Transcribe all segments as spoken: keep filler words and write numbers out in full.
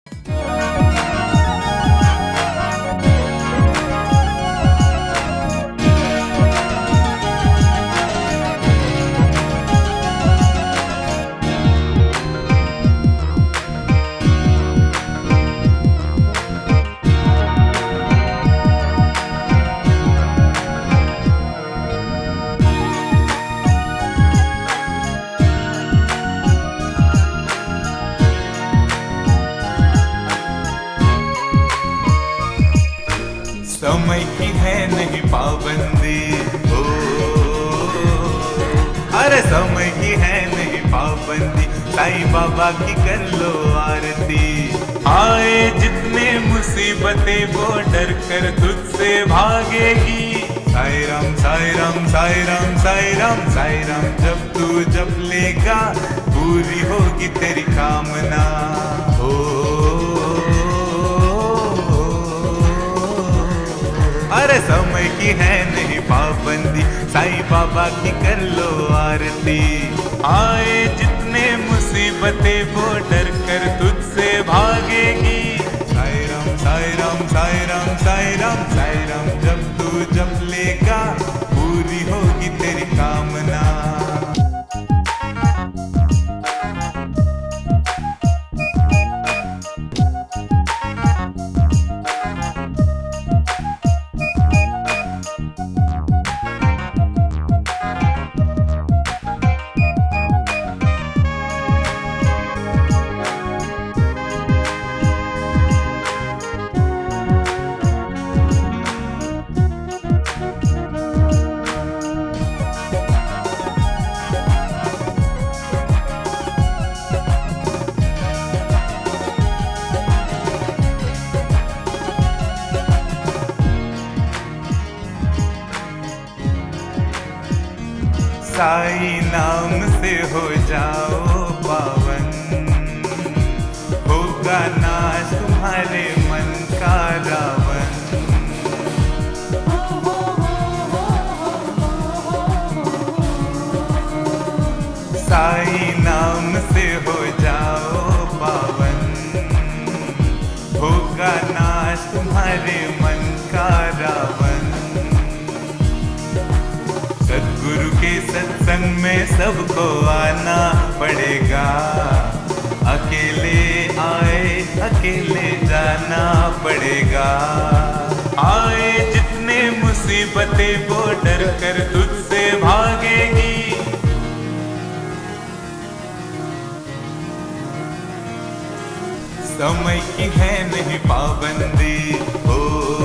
समय की है नहीं पाबंदी हो, अरे समय की है नहीं पाबंदी, साईं बाबा की कर लो आरती। आए जितने मुसीबतें वो डर कर तुझसे भागेगी। साईं राम साईं राम साईं राम साईं राम साईं राम जब तू जप लेगा पूरी होगी तेरी कामना हो। अरे समय की है नहीं पाबंदी, साईं बाबा की कर लो आरती। आए जितने मुसीबतें वो डर कर तुझसे भागेगी। साईं राम साईं राम साईं राम साईं राम साईं राम जब तू जप लेगा पूरी होगी तेरी कामना। साईं नाम से हो जाओ पावन, होगा नाश तुम्हारे मन का रावण। साईं नाम से हो जाओ पावन, होगा नाश तुम्हारे मन का रावण। सद्गुरु के सत्संग में सबको आना पड़ेगा, अकेले आए अकेले जाना पड़ेगा। आए जितने मुसीबतें वो डर कर तुझसे भागेगी। समय की है नहीं पाबंदी हो,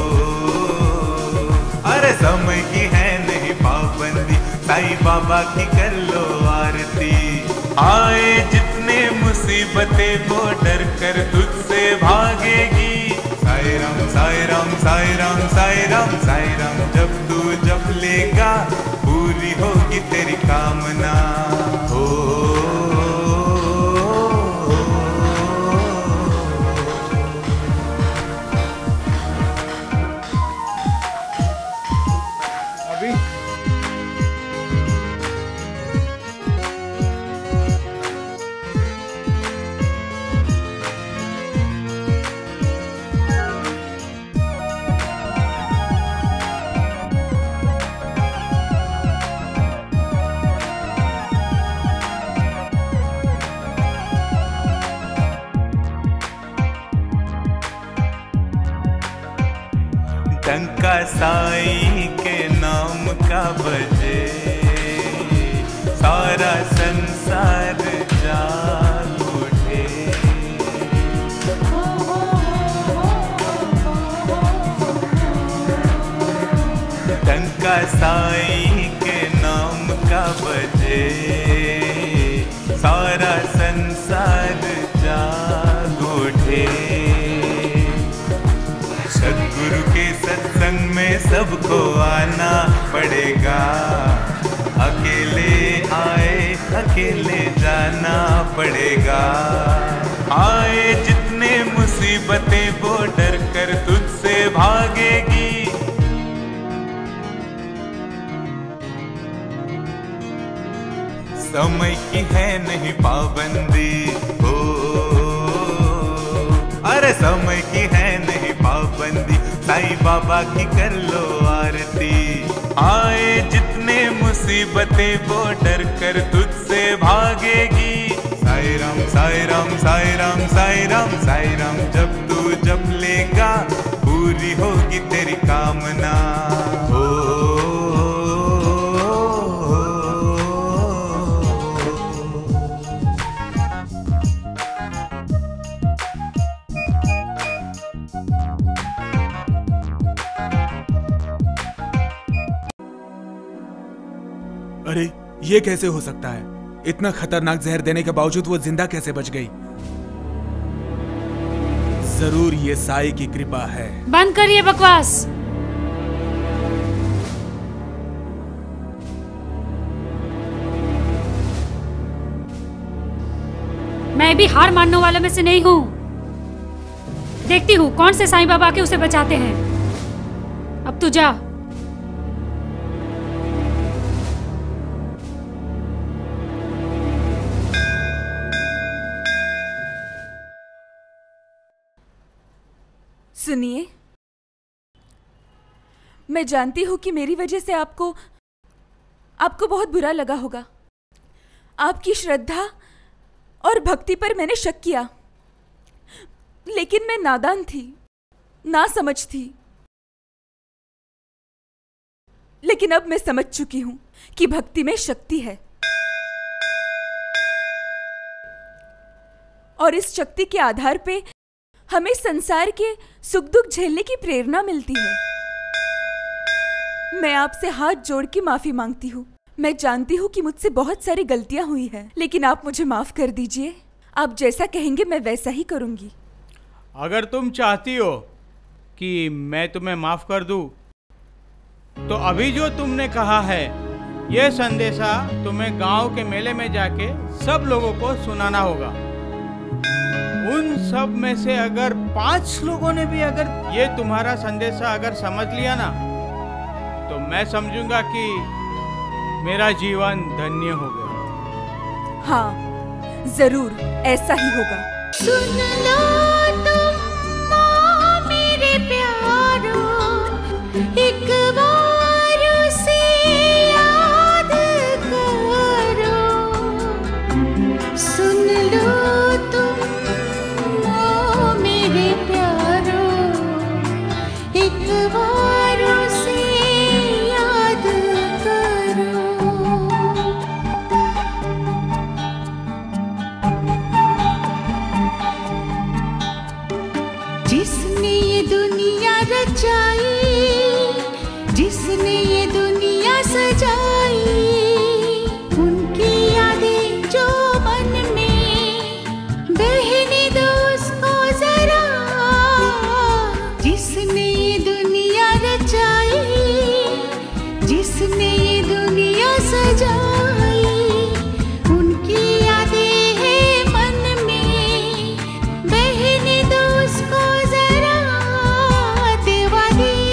अरे समय की है नहीं पाबंदी, साईं बाबा की कर लो आरती। आए जितने मुसीबतें वो डर कर तुझसे भागेगी। साईं राम साईं राम साईं राम साईं राम साईं राम जब तू जप लेगा पूरी होगी तेरी कामना हो। डंका साईं के नाम का बजे, सारा संसार जाग उठे। डंका साईं के नाम का बजे, सारा संसार जाग उठे। सद्गुरु के सत्संग में सबको आना पड़ेगा, अकेले आए अकेले जाना पड़ेगा। आए जितने मुसीबतें वो डर कर तुझसे भागेगी। समय की है नहीं पाबंदी हो, समय की है नहीं पाबंदी, साईं बाबा की कर लो आरती। आए जितने मुसीबतें वो डर कर तुझसे भागेगी। साईं राम साईं राम साईं राम साईं राम साईं राम जब तू जप लेगा पूरी होगी तेरी कामना। ओ, अरे ये कैसे हो सकता है? इतना खतरनाक जहर देने के बावजूद वो जिंदा कैसे बच गई? जरूर ये साईं की कृपा है। बंद करिए बकवास। मैं भी हार मानने वालों में से नहीं हूं। देखती हूं कौन से साईं बाबा के उसे बचाते हैं। अब तू जा। सुनिए, मैं जानती हूं कि मेरी वजह से आपको आपको बहुत बुरा लगा होगा। आपकी श्रद्धा और भक्ति पर मैंने शक किया, लेकिन मैं नादान थी, ना समझ थी। लेकिन अब मैं समझ चुकी हूं कि भक्ति में शक्ति है, और इस शक्ति के आधार पे हमें संसार के सुख दुख झेलने की प्रेरणा मिलती है। मैं आपसे हाथ जोड़ के माफी मांगती हूँ। मैं जानती हूँ कि मुझसे बहुत सारी गलतियाँ हुई हैं, लेकिन आप मुझे माफ कर दीजिए। आप जैसा कहेंगे मैं वैसा ही करूँगी। अगर तुम चाहती हो कि मैं तुम्हें माफ कर दूं, तो अभी जो तुमने कहा है यह संदेशा तुम्हें गांव के मेले में जाके सब लोगों को सुनाना होगा। उन सब में से अगर पांच लोगों ने भी अगर ये तुम्हारा संदेशा अगर समझ लिया ना, तो मैं समझूंगा कि मेरा जीवन धन्य हो गया। हाँ, जरूर ऐसा ही होगा। सुन लो तुम मेरे प्यारो, एक बार उसे याद करो। सुन लो तुम मेरे प्यारो, एक बार उसे याद करो। जिसने ये दुनिया रचाई, जिसने ये दुनिया सजाई, उनकी यादें जो मन में बहने दो उसको जरा। जिसने ये दुनिया रचाई, जिसने ये दुनिया सजाई, उनकी यादें हैं मन में बहने दो उसको जरा। देवा दी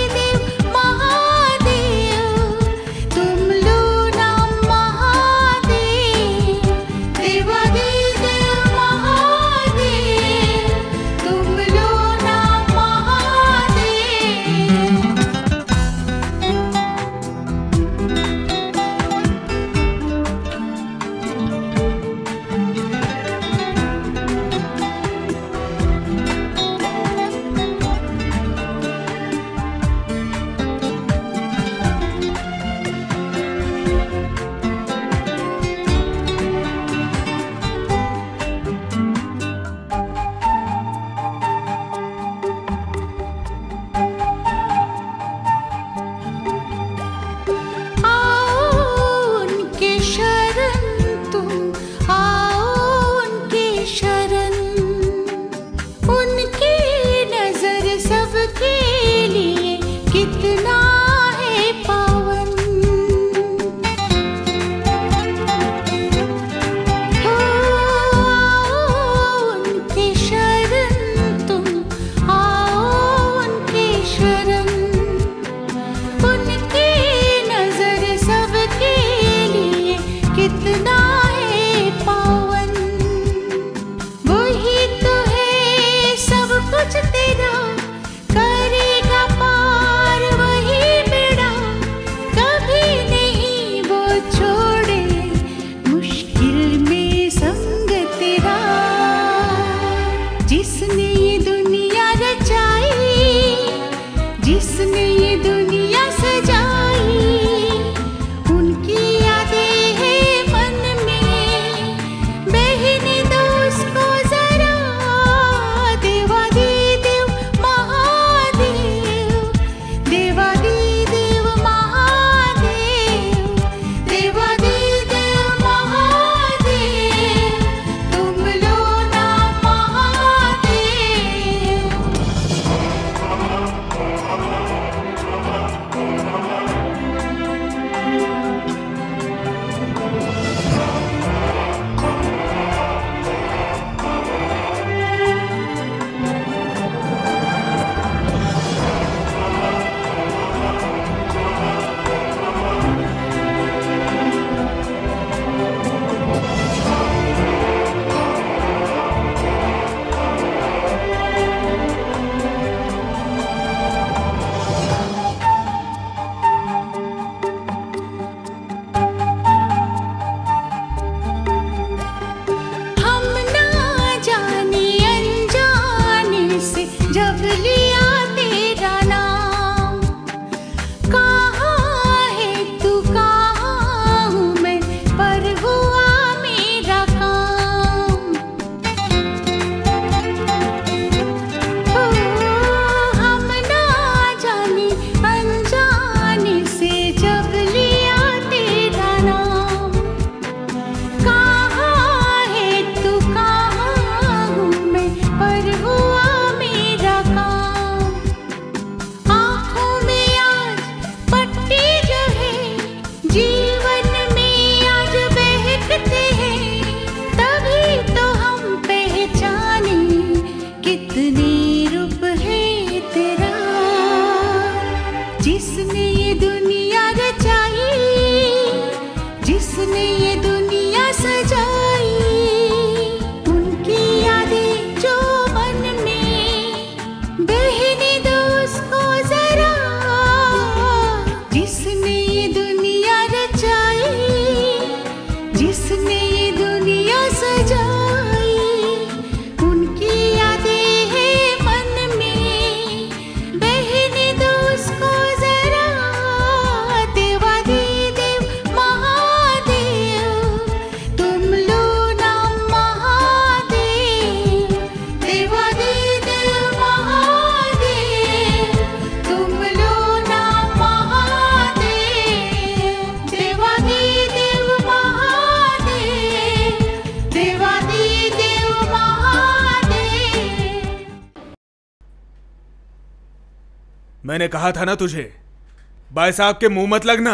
मैंने कहा था ना तुझे, भाई साहब के मुंह मत लगना।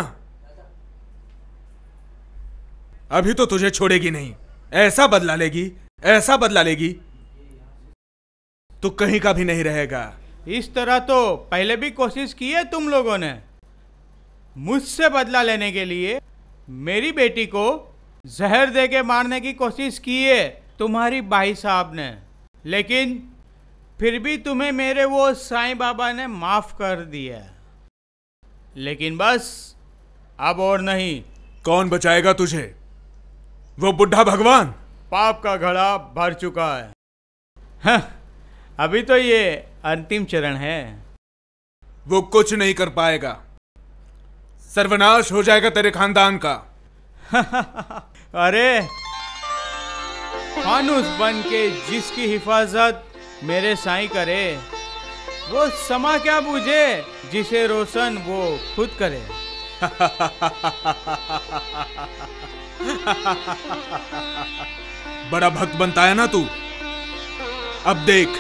अभी तो तुझे छोड़ेगी नहीं, ऐसा बदला लेगी, ऐसा बदला लेगी, तू कहीं का भी नहीं रहेगा। इस तरह तो पहले भी कोशिश की है तुम लोगों ने, मुझसे बदला लेने के लिए। मेरी बेटी को जहर दे के मारने की कोशिश की है तुम्हारी भाई साहब ने, लेकिन फिर भी तुम्हें मेरे वो साईं बाबा ने माफ कर दिया। लेकिन बस अब और नहीं। कौन बचाएगा तुझे? वो बुढ़ा भगवान? पाप का घड़ा भर चुका है। हाँ, अभी तो ये अंतिम चरण है। वो कुछ नहीं कर पाएगा, सर्वनाश हो जाएगा तेरे खानदान का। अरे फानुस बन के जिसकी हिफाजत मेरे साईं करे, वो समा क्या बूझे जिसे रोशन वो खुद करे। बड़ा भक्त बनता है ना तू। अब देख,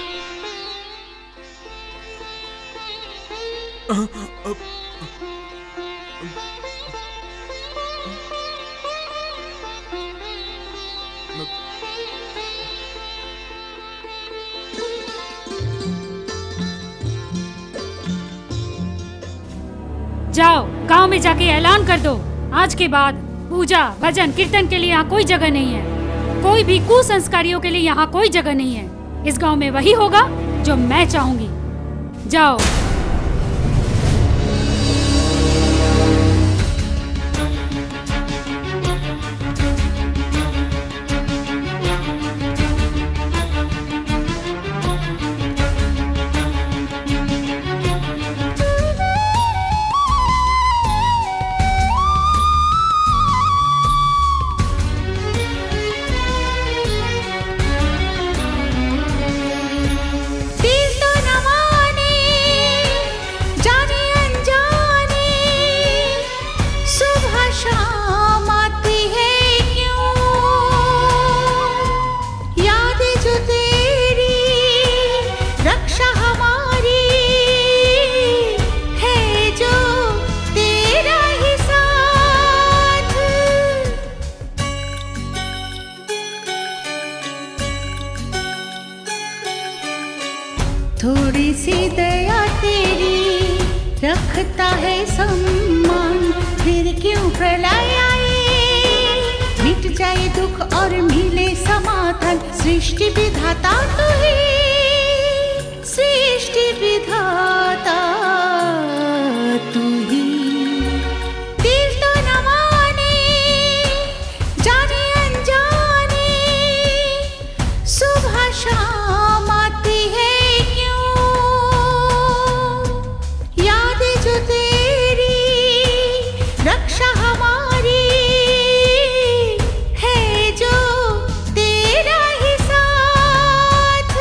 जाओ गांव में जाके ऐलान कर दो, आज के बाद पूजा भजन कीर्तन के लिए यहाँ कोई जगह नहीं है। कोई भी कुसंस्कारियों के लिए यहाँ कोई जगह नहीं है। इस गांव में वही होगा जो मैं चाहूंगी। जाओ। थोड़ी सी दया तेरी रखता है सम्मान, फिर क्यों प्रलय आए, मिट जाए दुख और मिले समाधान। सृष्टि विधाता तू ही, सृष्टि विधाता तू ही। दिल तो न माने, जाने अनजाने, सुबह शाम आती है रक्षा हमारी है जो तेरा ही साथ।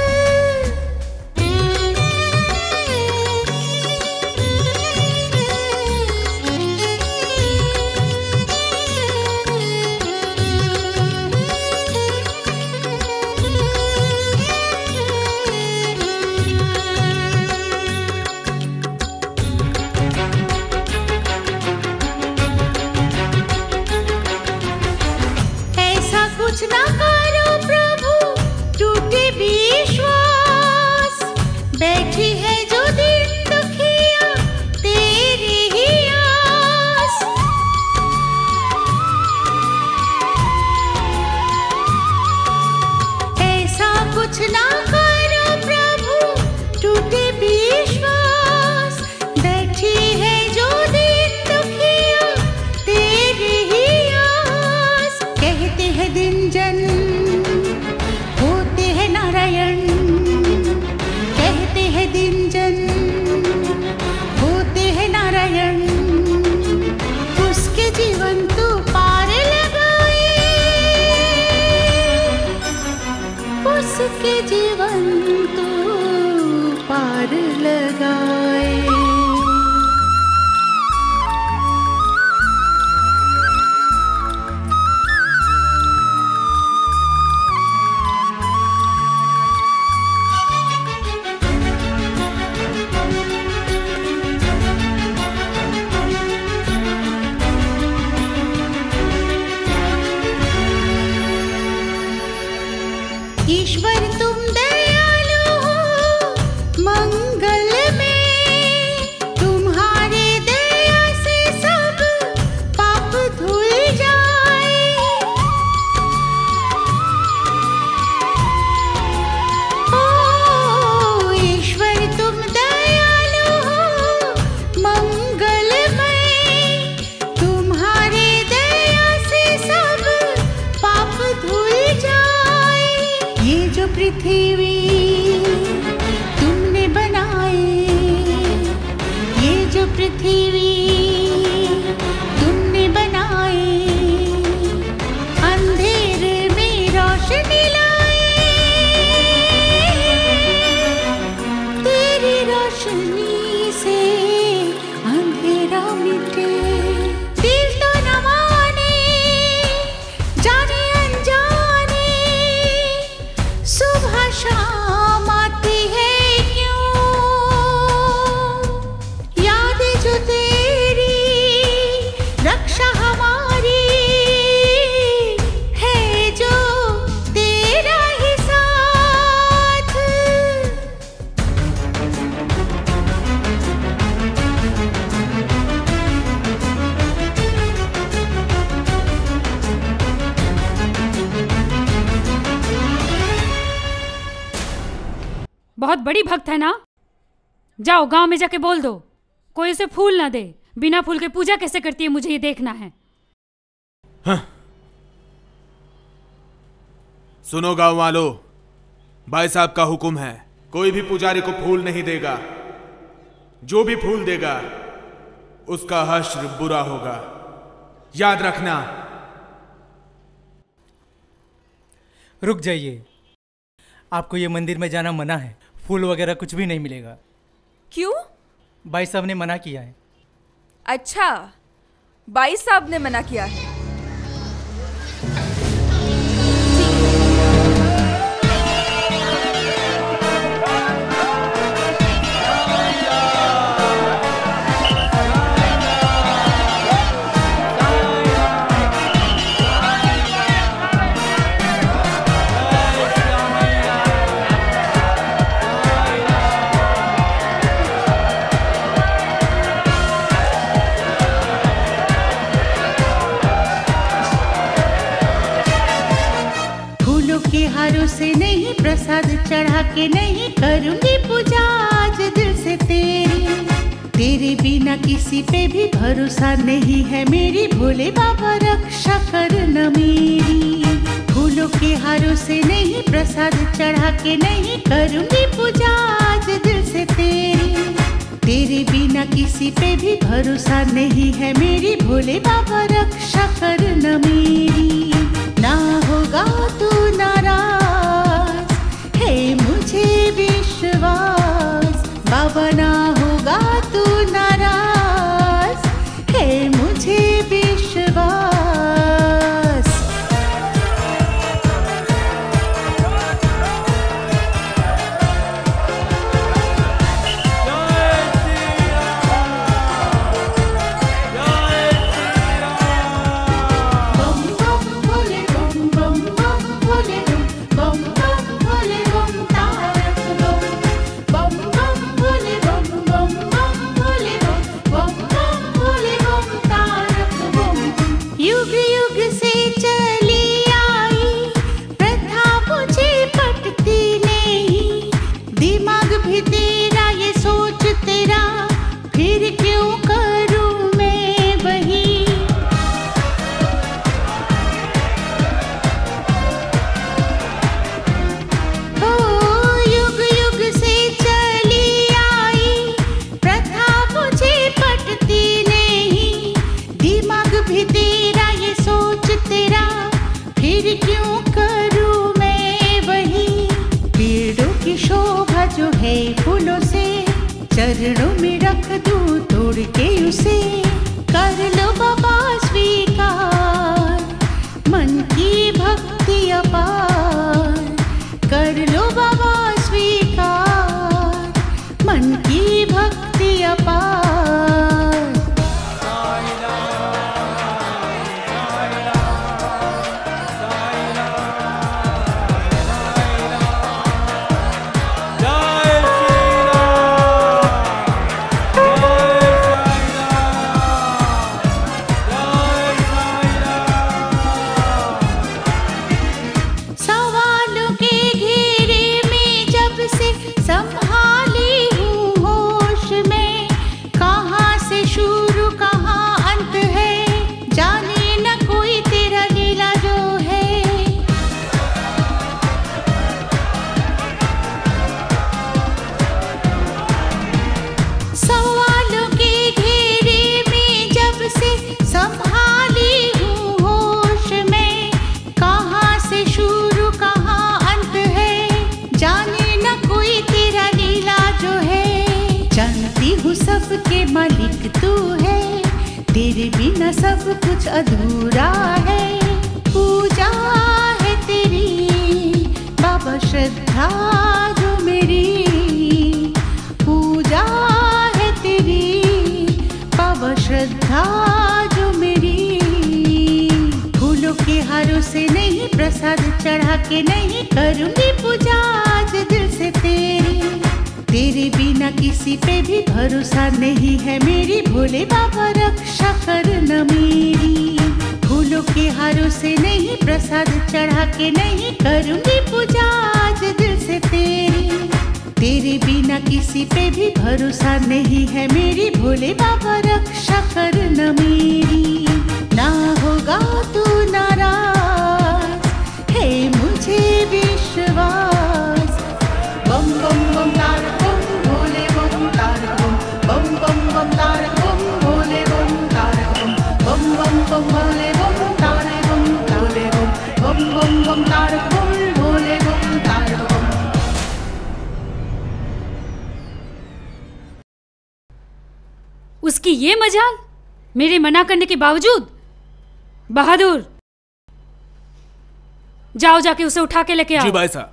कुछ ना करो प्रभु, टूटे विश्वास, बैठी है जो दिन दुखिया तेरी ही आस। ऐसा कुछ ना करो प्रभु, टूटे विश्वास, बैठी है जो दिन दुखिया तेरी ही आस। कहते हैं दिन जन होते हैं नारायण, कहते हैं दिन जन होते हैं नारायण। उसके जीवन तू पार लगाए, उसके जीवन तू पार लगाए। तुम दयालु हो मंगल में, तुम्हारे दया से सब पाप धुल जाए। ओ ईश्वर तुम दयालु हो मंगलमय, तुम्हारे दया से सब पाप धुल जाए। ये जो पृथ्वी तुमने बनाए, ये जो पृथ्वी तुमने बनाए, अंधेरे में रोशनी लाए। तेरी रोशनी से अंधेरा मिटे। दिल तो न माने जाने अनजाने, सुबह शाम आती है क्यों यादें जो तेरी, रक्षा हमारी है जो तेरा ही साथ। बहुत बड़ी भक्त है ना? जाओ गांव में जाके बोल दो कोई उसे फूल ना दे। बिना फूल के पूजा कैसे करती है मुझे ये देखना है। सुनो गांव वालों, भाई साहब का हुक्म है, कोई भी पुजारी को फूल नहीं देगा। जो भी फूल देगा उसका हश्र बुरा होगा, याद रखना। रुक जाइए, आपको ये मंदिर में जाना मना है। फूल वगैरह कुछ भी नहीं मिलेगा। क्यों? भाई साहब ने मना किया है। अच्छा, बाई साहब ने मना किया है। के हारों से नहीं, प्रसाद चढ़ा के नहीं, करूंगी पूजा आज दिल से तेरी। तेरे बिना किसी पे भी भरोसा नहीं है मेरी, भोले बाबा रक्षा करना मेरी। फूलों के हारों से नहीं, प्रसाद चढ़ा के नहीं, करूंगी पूजा आज दिल से तेरी। तेरे बिना किसी पे भी भरोसा नहीं है मेरी, भोले बाबा रक्षा करना मेरी। ना होगा तू नाराज है मुझे विश्वास, बाबा ना होगा तू नाराज है मुझे विश्वास। चरणों में रख दूं तोड़ के उसे, कर लो बाबा स्वीकार, मन की भक्ति अपार। कर लो बाबा स्वीकार, मन की भक्ति अपार। जानती हूँ सबके मालिक तू है, तेरे बिना सब कुछ अधूरा है। पूजा है तेरी बाबा, श्रद्धा जो मेरी, पूजा है तेरी बाबा, श्रद्धा जो मेरी। फूलों के हारों से नहीं, प्रसाद चढ़ा के नहीं, करूंगी पूजा आज दिल से तेरी। तेरे बिना किसी पे भी भरोसा नहीं है मेरी, भोले बाबा रक्षा करना मेरी। फूलों के हारों से नहीं, प्रसाद चढ़ा के नहीं, करूंगी पूजा आज दिल से तेरी। तेरे बिना किसी पे भी भरोसा नहीं है मेरी, भोले बाबा रक्षा करना मेरी। ना होगा तू नाराज है मुझे विश्वास। बम बम बम तारक बम भोले बम तारक बम, बम बम बम तारक बम भोले बम तारक बम, बम बम बम भोले बम तारक बम भोले बम, बम बम बम तारक बम भोले बम तारक बम। उसकी ये मजाल, मेरे मना करने के बावजूद। बहादुर, जाओ जाके उसे उठा के लेके आओ। जी भाई साहब।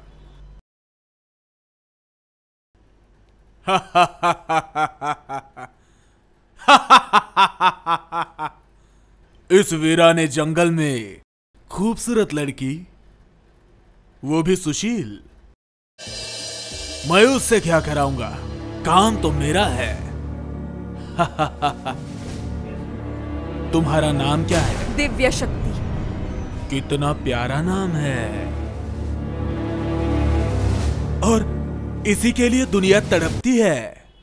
इस वीराने जंगल में खूबसूरत लड़की, वो भी सुशील, मैं उससे क्या कराऊंगा, काम तो मेरा है। तुम्हारा नाम क्या है? दिव्य शक्ति। कितना प्यारा नाम है, और इसी के लिए दुनिया तड़पती है।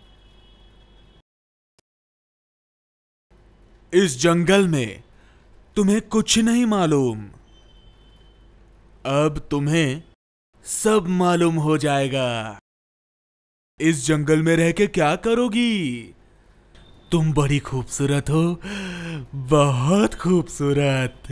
इस जंगल में तुम्हें कुछ नहीं मालूम, अब तुम्हें सब मालूम हो जाएगा। इस जंगल में रह के क्या करोगी? तुम बड़ी खूबसूरत हो, बहुत खूबसूरत।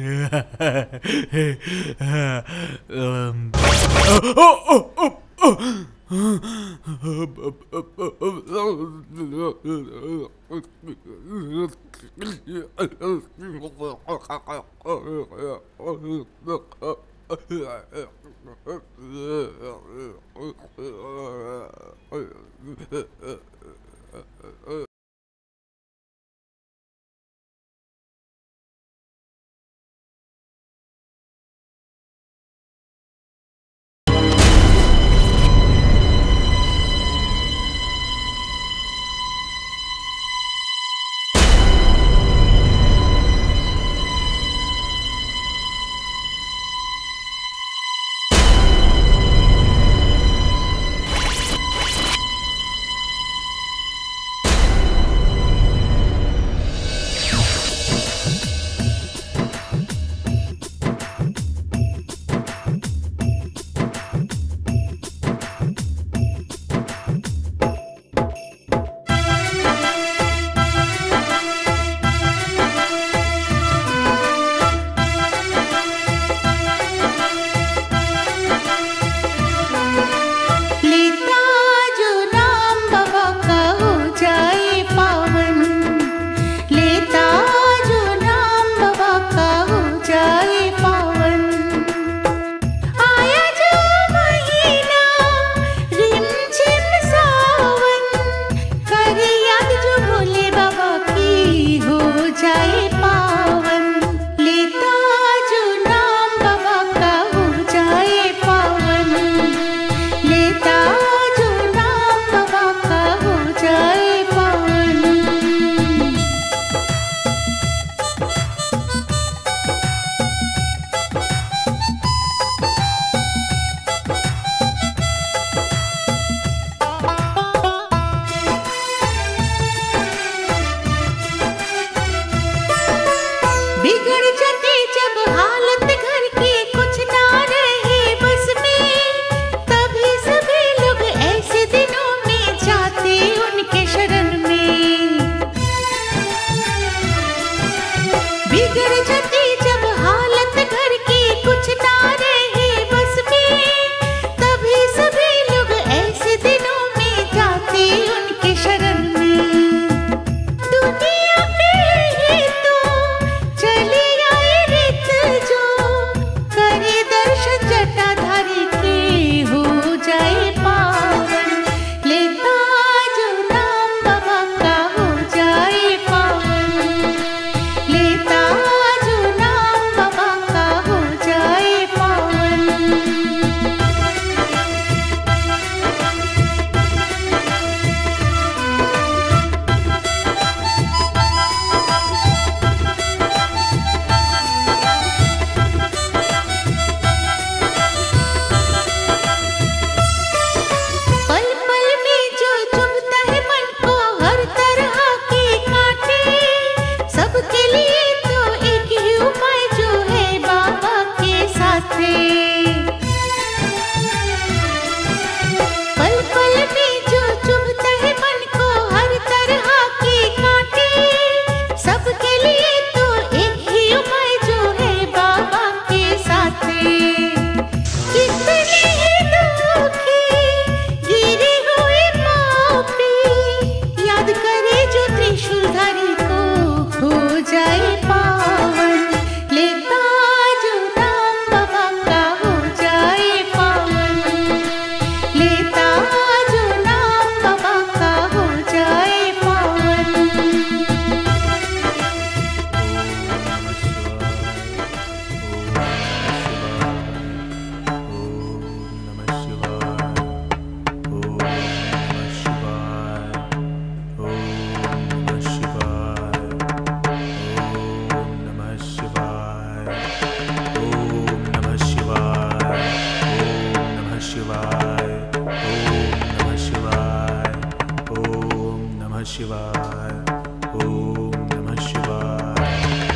शिवाय, ओम नमः शिवाय,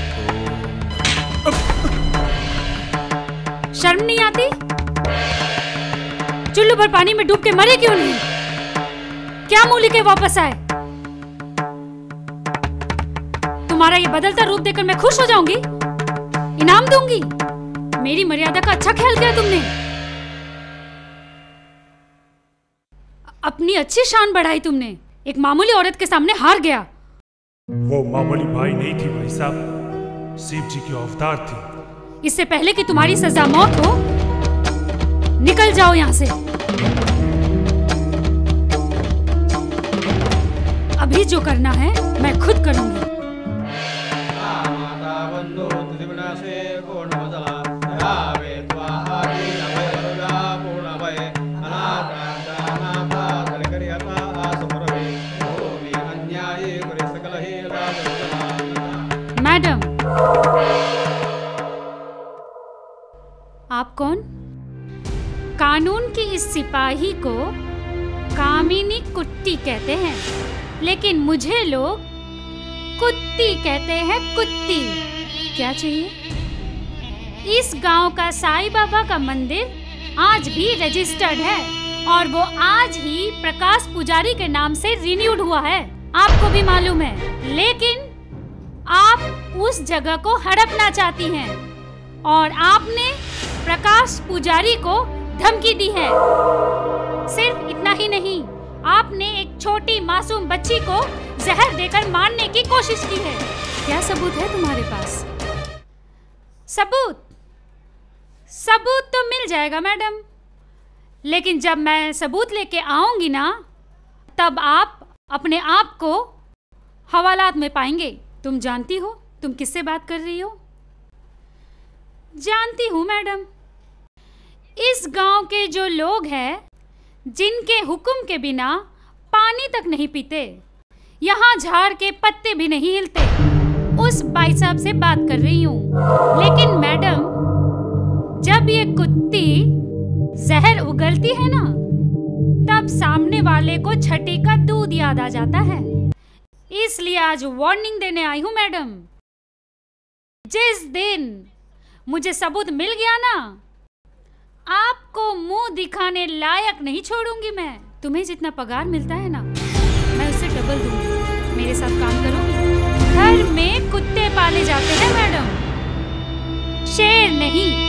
ओम नमः। शर्म नहीं आती? चुल्लू भर पानी में डूब के मरे क्यों नहीं? क्या मुंह लेके वापस आए? तुम्हारा ये बदलता रूप देखकर मैं खुश हो जाऊंगी, इनाम दूंगी। मेरी मर्यादा का अच्छा ख्याल किया तुमने, अपनी अच्छी शान बढ़ाई तुमने। एक मामूली औरत के सामने हार गया। वो मामूली भाई नहीं थी भाई साहब, शिव जी की अवतार थी। इससे पहले कि तुम्हारी सजा मौत हो, निकल जाओ यहां से। अभी जो करना है मैं खुद करूंगी। मैडम, आप कौन? कानून की इस सिपाही को कामिनी कुट्टी कहते हैं, लेकिन मुझे लोग कुत्ती कहते हैं, कुत्ती। क्या चाहिए? इस गांव का साईं बाबा का मंदिर आज भी रजिस्टर्ड है और वो आज ही प्रकाश पुजारी के नाम से रिन्यूड हुआ है, आपको भी मालूम है। लेकिन आप उस जगह को हड़पना चाहती हैं और आपने प्रकाश पुजारी को धमकी दी है। सिर्फ इतना ही नहीं, आपने एक छोटी मासूम बच्ची को जहर देकर मारने की कोशिश की है। क्या सबूत है तुम्हारे पास? सबूत सबूत तो मिल जाएगा मैडम, लेकिन जब मैं सबूत लेके आऊंगी ना, तब आप अपने आप को हवालात में पाएंगे। तुम जानती हो तुम किससे बात कर रही हो? जानती हूँ मैडम, इस गांव के जो लोग हैं, जिनके हुक्म के बिना पानी तक नहीं पीते, यहाँ झाड़ के पत्ते भी नहीं हिलते, उस भाई साहब से बात कर रही हूँ। लेकिन मैडम, जब ये कुत्ती जहर उगलती है ना, तब सामने वाले को छठी का दूध याद आ जाता है। इसलिए आज वार्निंग देने आई हूँ मैडम। जिस दिन मुझे सबूत मिल गया ना, आपको मुंह दिखाने लायक नहीं छोड़ूंगी मैं। तुम्हें जितना पगार मिलता है ना, मैं उससे डबल दूंगी। मेरे साथ काम करोगी? घर में कुत्ते पाले जाते हैं मैडम, शेर नहीं।